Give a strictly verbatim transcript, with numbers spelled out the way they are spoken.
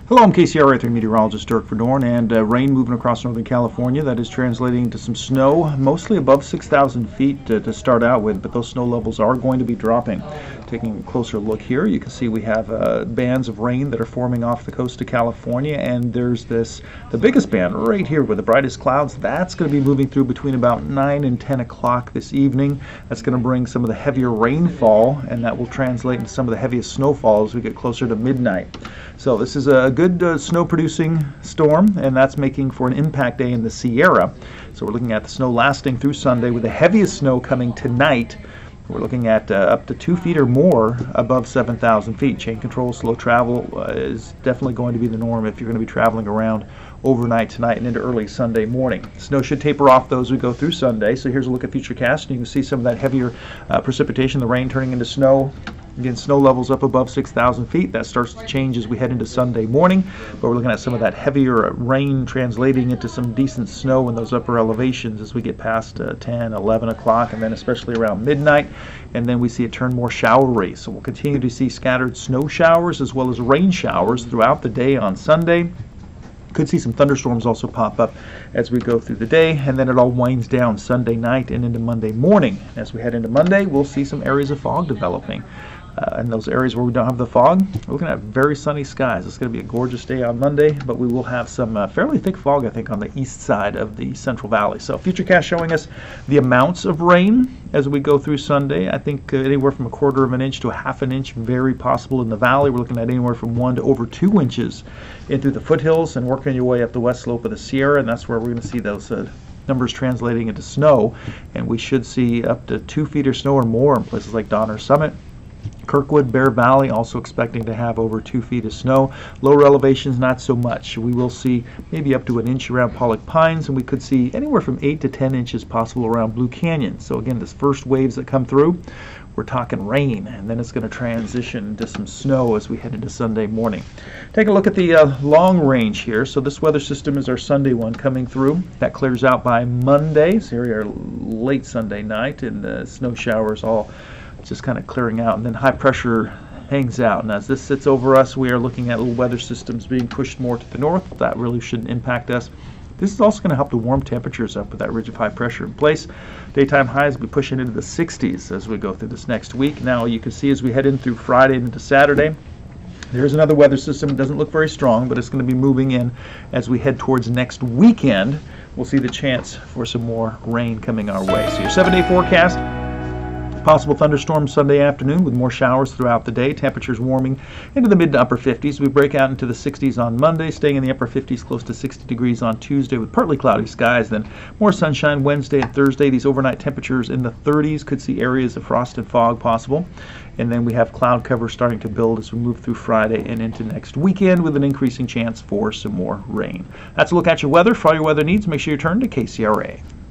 Hello, I'm K C R A three meteorologist Dirk Verdorn, and uh, rain moving across Northern California. That is translating to some snow, mostly above six thousand feet uh, to start out with, but those snow levels are going to be dropping. Taking a closer look here, you can see we have uh, bands of rain that are forming off the coast of California, and there's this, the biggest band right here with the brightest clouds. That's going to be moving through between about nine and ten o'clock this evening. That's going to bring some of the heavier rainfall, and that will translate into some of the heaviest snowfall as we get closer to midnight. So this is a good uh, snow-producing storm, and that's making for an impact day in the Sierra. So we're looking at the snow lasting through Sunday, with the heaviest snow coming tonight. We're looking at uh, up to two feet or more above seven thousand feet. Chain control, slow travel uh, is definitely going to be the norm if you're going to be traveling around overnight tonight and into early Sunday morning. Snow should taper off though as we go through Sunday. So here's a look at Futurecast, and you can see some of that heavier uh, precipitation, the rain turning into snow. Again, snow levels up above six thousand feet. That starts to change as we head into Sunday morning, but we're looking at some of that heavier rain translating into some decent snow in those upper elevations as we get past uh, ten, eleven o'clock, and then especially around midnight. And then we see it turn more showery. So we'll continue to see scattered snow showers as well as rain showers throughout the day on Sunday. Could see some thunderstorms also pop up as we go through the day, and then it all winds down Sunday night and into Monday morning. As we head into Monday, we'll see some areas of fog developing. Uh, in those areas where we don't have the fog, we're looking at very sunny skies. It's going to be a gorgeous day on Monday, but we will have some uh, fairly thick fog, I think, on the east side of the Central Valley. So Futurecast showing us the amounts of rain as we go through Sunday. I think uh, anywhere from a quarter of an inch to a half an inch, very possible in the valley. We're looking at anywhere from one to over two inches in through the foothills and working your way up the west slope of the Sierra, and that's where we're going to see those uh, numbers translating into snow. And we should see up to two feet of snow or more in places like Donner Summit. Kirkwood, Bear Valley also expecting to have over two feet of snow. Lower elevations, not so much. We will see maybe up to an inch around Pollock Pines, and we could see anywhere from eight to ten inches possible around Blue Canyon. So again, this first waves that come through, we're talking rain, and then it's going to transition into some snow as we head into Sunday morning. Take a look at the uh, long range here. So this weather system is our Sunday one coming through. That clears out by Monday. So here we are late Sunday night, and the snow showers all just kind of clearing out, and then high pressure hangs out. And as this sits over us, we are looking at little weather systems being pushed more to the north. That really shouldn't impact us. This is also going to help to warm temperatures up with that ridge of high pressure in place. Daytime highs will be pushing into the sixties as we go through this next week. Now you can see as we head in through Friday and into Saturday, there's another weather system. It doesn't look very strong, but it's going to be moving in as we head towards next weekend. We'll see the chance for some more rain coming our way. So your seven-day forecast: possible thunderstorms Sunday afternoon with more showers throughout the day. Temperatures warming into the mid to upper fifties. We break out into the sixties on Monday, staying in the upper fifties, close to sixty degrees on Tuesday with partly cloudy skies. Then more sunshine Wednesday and Thursday. These overnight temperatures in the thirties. Could see areas of frost and fog possible. And then we have cloud cover starting to build as we move through Friday and into next weekend with an increasing chance for some more rain. That's a look at your weather. For all your weather needs, make sure you turn to K C R A.